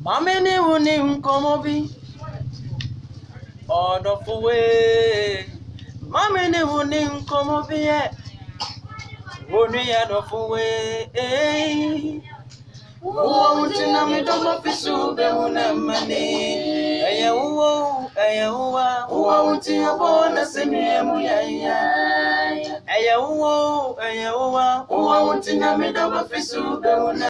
Mamene woni komobi odofuwe Mamene woni komobi woni adofuwe Uwa utina midomo fisu be unamane Uwa utina bona semiemu ya Uwa utina midomo fisu be unamane